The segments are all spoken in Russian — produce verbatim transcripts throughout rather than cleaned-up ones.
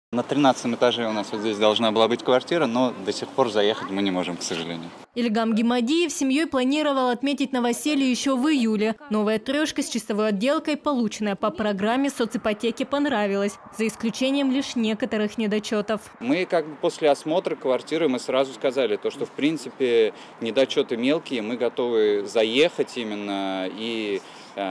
На тринадцатом этаже у нас вот здесь должна была быть квартира, но до сих пор заехать мы не можем, к сожалению. Ильгам Гимадиев с семьей планировал отметить новоселье еще в июле. Новая трешка с чистовой отделкой, полученная по программе соципотеки, понравилась, за исключением лишь некоторых недочетов. Мы как бы после осмотра квартиры мы сразу сказали, то, что в принципе недочеты мелкие, мы готовы заехать именно и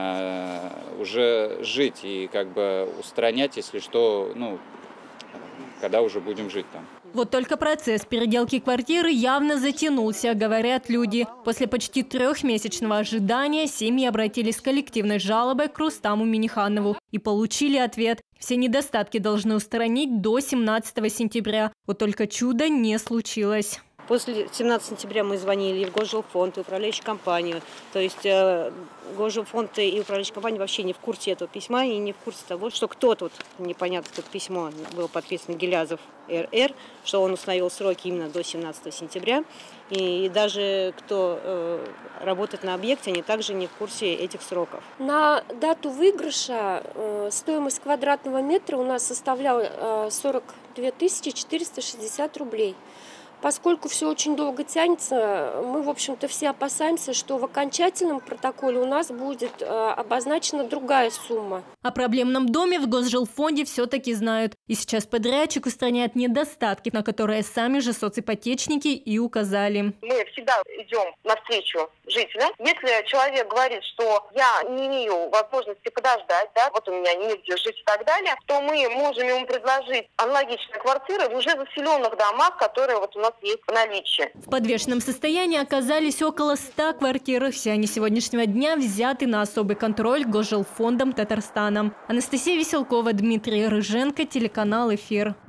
э, уже жить и как бы устранять, если что, ну, когда уже будем жить там. Вот только процесс переделки квартиры явно затянулся, говорят люди. После почти трехмесячного ожидания семьи обратились с коллективной жалобой к Рустаму Миниханову и получили ответ. Все недостатки должны устранить до семнадцатого сентября. Вот только чуда не случилось. После семнадцатого сентября мы звонили в Госжилфонд и управляющую компанию. То есть э, Госжилфонд и управляющая компания вообще не в курсе этого письма и не в курсе того, что кто тут, непонятно, тут письмо было подписано Гилязов эр эр, что он установил сроки именно до семнадцатого сентября. И, и даже кто э, работает на объекте, они также не в курсе этих сроков. На дату выигрыша э, стоимость квадратного метра у нас составляла э, сорок две тысячи четыреста шестьдесят рублей. Поскольку все очень долго тянется, мы, в общем-то, все опасаемся, что в окончательном протоколе у нас будет э, обозначена другая сумма. О проблемном доме в Госжилфонде все-таки знают. И сейчас подрядчик устраняет недостатки, на которые сами же соципотечники и указали. Мы всегда идем навстречу жителям. Если человек говорит, что я не имею возможности подождать, да, вот у меня негде жить и так далее, то мы можем ему предложить аналогичные квартиры в уже заселенных домах, которые вот у нас есть в наличии. В подвешенном состоянии оказались около ста квартир. Все они сегодняшнего дня взяты на особый контроль Госжилфондом Татарстана. Анастасия Веселкова, Дмитрий Рыженко, телеканал «Эфир».